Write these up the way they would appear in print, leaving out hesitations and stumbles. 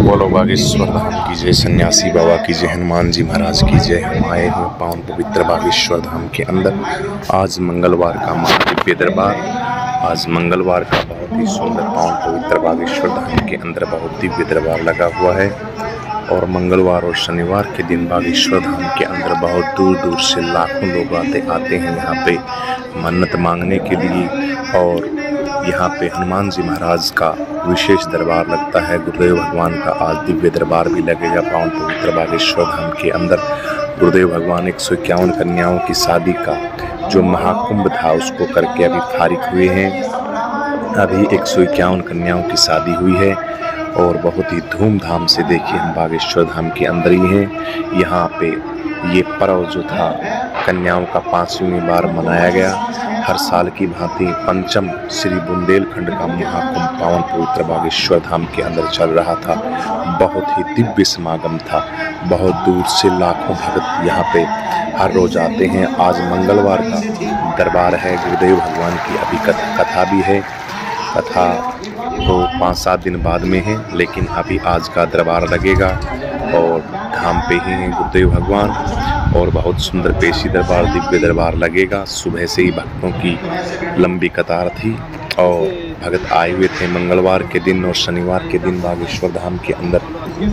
बोलो बागेश्वर धाम की जय, सन्यासी बाबा की जय, हनुमान जी महाराज की जय। हम आए हैं पावन पवित्र बागेश्वर धाम के अंदर। आज मंगलवार का महादिव्य दरबार, आज मंगलवार का बहुत ही सुंदर पावन पवित्र बागेश्वर धाम के अंदर बहुत दिव्य दरबार लगा हुआ है। और मंगलवार और शनिवार के दिन बागेश्वर धाम के अंदर बहुत दूर दूर से लाखों लोग आते हैं यहाँ पे मन्नत मांगने के लिए। और यहाँ पे हनुमान जी महाराज का विशेष दरबार लगता है। गुरुदेव भगवान का आज दिव्य दरबार भी लगेगा पावन पवित्र बागेश्वर धाम के अंदर। गुरुदेव भगवान 151 कन्याओं की शादी का जो महाकुंभ था उसको करके अभी फारिग हुए हैं। अभी 151 कन्याओं की शादी हुई है और बहुत ही धूमधाम से देखिए हम बागेश्वर धाम के अंदर ही हैं। यहाँ पे ये पर्व जो था कन्याओं का 5वीं बार मनाया गया। हर साल की भांति पंचम श्री बुंदेलखंड का महाकुंभ पावन पवित्र बागेश्वर धाम के अंदर चल रहा था। बहुत ही दिव्य समागम था। बहुत दूर से लाखों भक्त यहाँ पे हर रोज आते हैं। आज मंगलवार का दरबार है। गुरुदेव भगवान की अभी कथा भी है। कथा तो 5-7 दिन बाद में है, लेकिन अभी आज का दरबार लगेगा और धाम पे ही हैं गुरुदेव भगवान। और बहुत सुंदर पेशी दरबार, दिव्य दरबार लगेगा। सुबह से ही भक्तों की लंबी कतार थी और भक्त आए हुए थे मंगलवार के दिन और शनिवार के दिन बागेश्वर धाम के अंदर।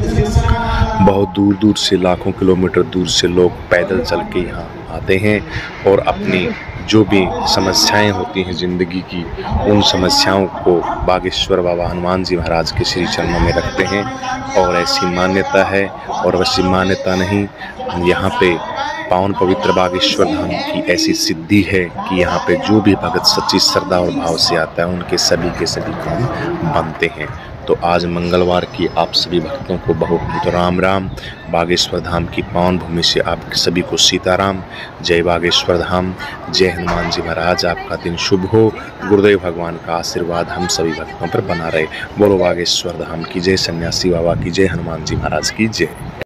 बहुत दूर दूर से लाखों किलोमीटर दूर से लोग पैदल चल के यहाँ आते हैं और अपनी जो भी समस्याएं होती हैं ज़िंदगी की, उन समस्याओं को बागेश्वर बाबा हनुमान जी महाराज के श्री चरणों में रखते हैं। और ऐसी मान्यता है, और वैसी मान्यता नहीं, यहाँ पे पावन पवित्र बागेश्वर धाम की ऐसी सिद्धि है कि यहाँ पे जो भी भगत सच्ची श्रद्धा और भाव से आता है उनके सभी के सभी काम बनते हैं। तो आज मंगलवार की आप सभी भक्तों को बहुत बहुत राम राम। बागेश्वर धाम की पावन भूमि से आप सभी को सीताराम। जय बागेश्वर धाम, जय हनुमान जी महाराज। आपका दिन शुभ हो। गुरुदेव भगवान का आशीर्वाद हम सभी भक्तों पर बना रहे। बोलो बागेश्वर धाम की जय, सन्यासी बाबा की जय, हनुमान जी महाराज की जय।